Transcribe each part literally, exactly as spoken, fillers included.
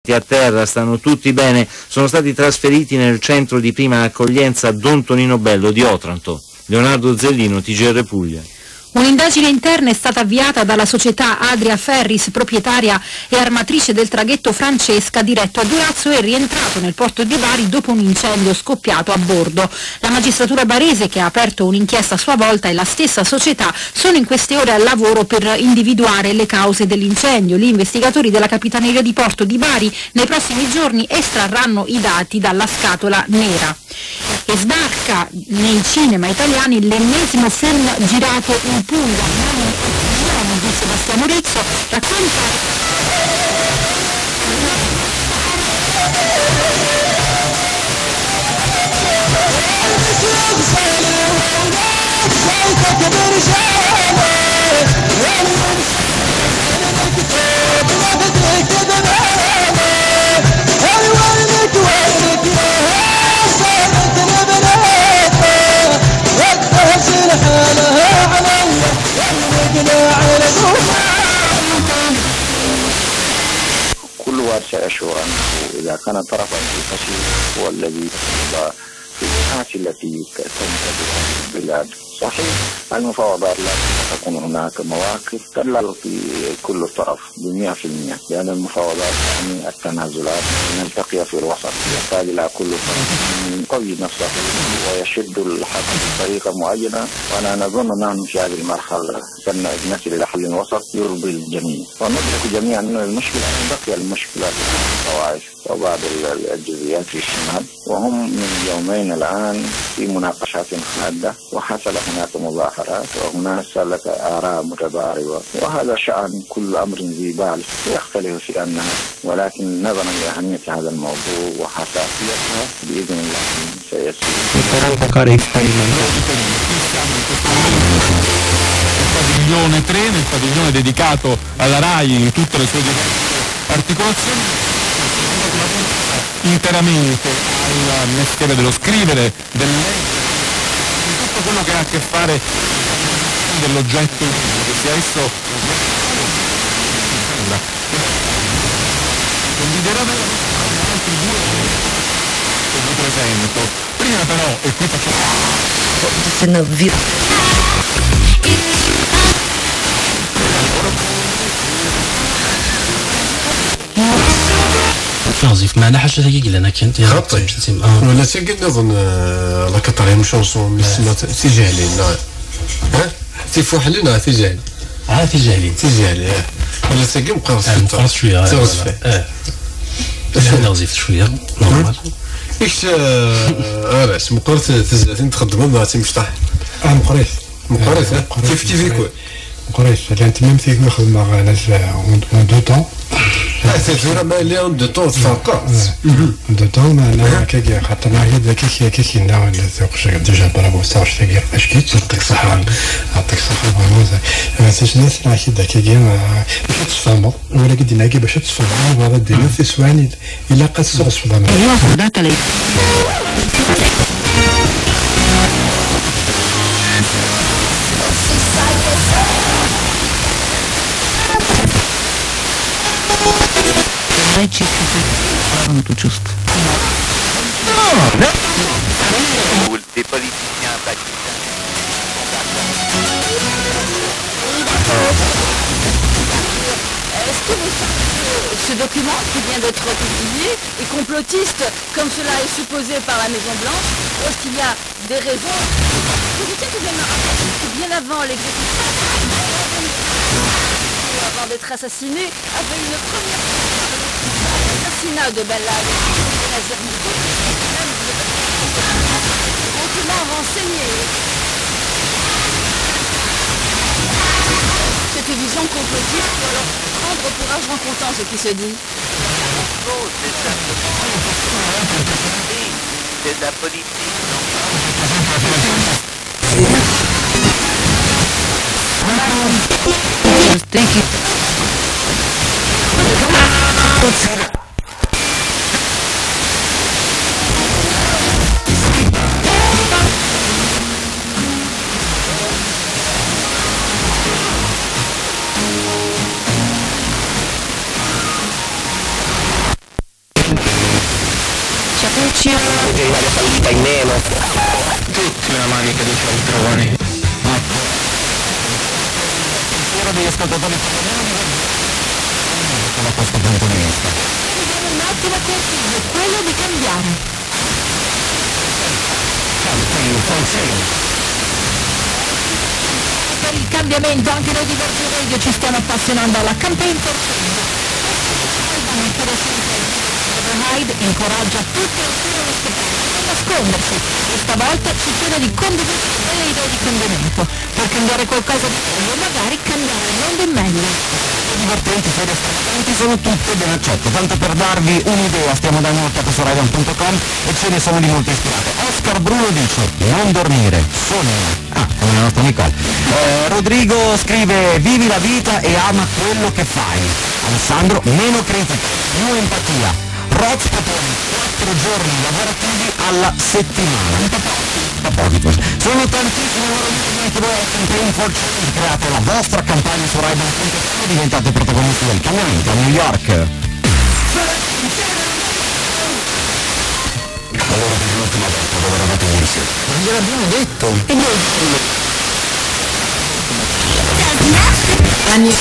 a terra, stanno tutti bene, sono stati trasferiti nel centro di prima accoglienza Don Tonino Bello di Otranto. Leonardo Zellino, T G R Puglia. Un'indagine interna è stata avviata dalla società Adria Ferris, proprietaria e armatrice del traghetto Francesca, diretto a Durazzo e rientrato nel porto di Bari dopo un incendio scoppiato a bordo. La magistratura barese, che ha aperto un'inchiesta a sua volta, e la stessa società sono in queste ore al lavoro per individuare le cause dell'incendio. Gli investigatori della Capitaneria di Porto di Bari nei prossimi giorni estrarranno i dati dalla scatola nera. E sbarca nei cinema italiani l'ennesimo film girato in Puglia, di Sebastiano Rizzo, racconta كل واحد سيشعر أنه إذا كان طرفا في الفشل هو الذي يتخذ في الساعات التي تنتظر البلاد. صحيح المفاوضات لا تكون هناك مواقف تلل في كل طرف بمئة في المئة، لأن المفاوضات يعني التنازلات، نلتقي في الوسط، يحتاج إلى كل طرف من يقوي نفسه ويشد الحق بطريقة معينة، وأنا نظن نحن في هذه المرحلة سنصل إلى حل وسط يرضي الجميع، وندرك جميعا أن المشكلة بقي المشكلة في الطوائف وبعض الجزئيات في الشمال، وهم من يومين الآن في مناقشات حادة، وحصل هناك مظاهرات وهناك سالت آراء متضاربة، وهذا شأن كل أمر ذي بال يختلف في أنها، ولكن نظرا لأهمية هذا الموضوع وحساسيتها بإذن الله سيسير. Padiglione tre, nel padiglione dedicato alla RAI in tutte le sue articolazioni, interamente al mestiere dello scrivere, del leggere, di tutto quello che ha a che fare dell'oggetto, che sia esso condividerà altri due che vi presento. Prima però, e qui facciamo نظيف معنا حاجه دقيقه لنا كنت خطي ولا تلقى نظن لا كطري مشونسون مسمى تجاهلين ها تيفوح لنا تجاهل اه تجاهلين تجاهلين ولا تلقى مقرص مقرص شويه اه انا نظيف شويه نورمال ايش علاش مقرص تزاتين تخدم مع تيمفتح اه مقريص مقريص كيف كيف يكون مقريص لان تمام تيكون نخدم مع ناس اون دو طون اه سيزورا ما لي اون دو طون فقط دو طون انا كي خاطرنا هي ذاك كي كي كي ناو نسوقش ديجا برافو صافي تاكي اش كيت يعطيك الصحه يعطيك الصحه فريمون ما تنساش الناس راه كي ذاك كي باش تفهموا ولا كدينا كي باش تفهموا هذا ديما في سواني الا قد صوص في الضمير Des politiciens pakistanais. Est-ce que vous savez que ce document qui vient d'être publié est complotiste, comme cela est supposé par la Maison Blanche, ou est-ce qu'il y a des raisons? Je vous tiens tout de même à rappeler que bien avant l'exécution, avant d'être assassiné, avait une première assassinat de Ben Laden, hautement renseigné. Cette vision complotiste peut alors prendre pour argent comptant ce qui se dit. C'est de la politique. Thank you. Veterinaria fallita in meno. Tutti una manica di cialtroni. Pensiero degli ascoltatori da questo punto di vista. Vediamo un ottimo consiglio, quello di cambiare. Per il cambiamento anche noi di Virgin Radio ci stiamo appassionando alla Campaign for Change. Hyde incoraggia tutti a uscire allo spettacolo, non nascondersi. Questa volta ci chiede di condividere delle idee di cambiamento, per cambiare qualcosa di meglio, magari cambiare non di meglio. Divertenti, serie stravaganti sono tutte ben accette. Tanto per darvi un'idea, stiamo dando un'occhiata su Raidan punto com e ce ne sono di molto ispirate. Oscar Bruno dice: non dormire, sonera. Ah, come la nostra Nicole. Eh, Rodrigo scrive: vivi la vita e ama quello che fai. Alessandro: meno critica, più empatia. Roz propone quattro giorni lavorativi alla settimana. A pochi forse. Sono tantissimi loro movimenti dove la Campaign for Change, create la vostra campagna su Raidan punto com e diventate protagonisti del cambiamento a New York. Allora per l'ultima volta dove eravate messi? Non gliel'abbiamo detto. E noi? Anni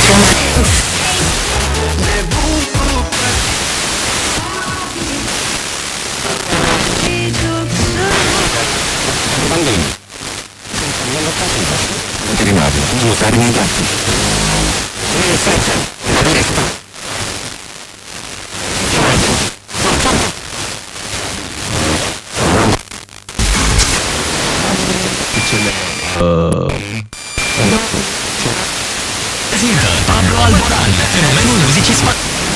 bambini, non l'ho capito, non ti rimane, non stare nei gatti. E aspetta, la resta. Pablo Alboran, fenomeno musici spa...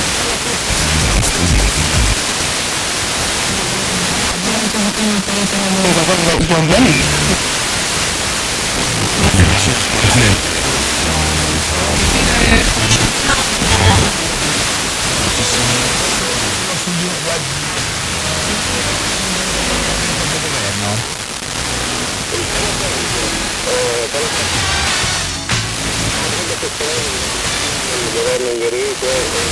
Il governo ungherese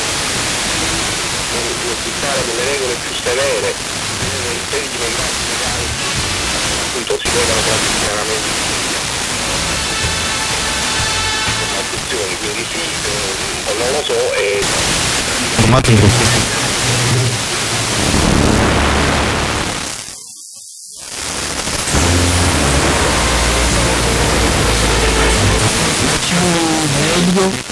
deve fissare delle regole più severe per i diventati legali, appunto si legano chiaramente attenzioni, quindi sì, non lo so e formato in questo meglio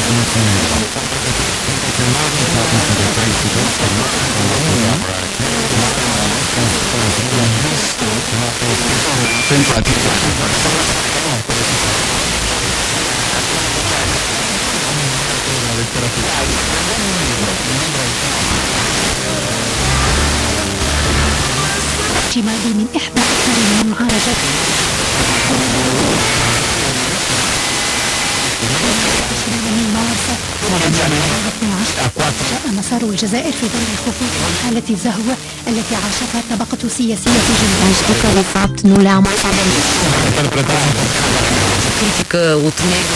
اعتمادي من إحدى أكثر المعالجات من مارس جاء مسار الجزائر في ظل الخفوت وحالة الزهو التي عاشتها الطبقة السياسية في جنوب. Critica o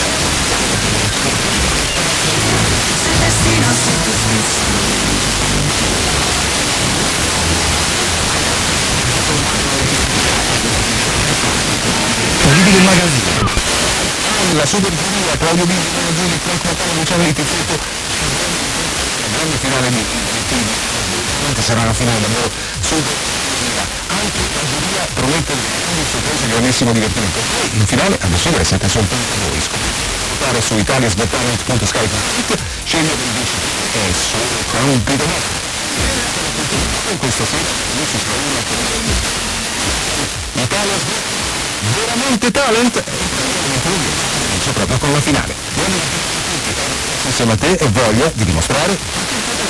Politica del magazzino. La super giuria, Claudio Bini, Giulio, Franco Natale, Luciano di Pizzetto. Grande finale di quante sarà la finale davvero super. Anche la giuria promette grandi sorprese e grandissimo divertimento. Poi in finale a decidere siete soltanto voi. Votare su italiasgottalent punto sky punto it, scegliere il vice e solo completamente. In questa sera noi ci saremo Italia veramente talent proprio con la finale insieme a te e voglia di dimostrare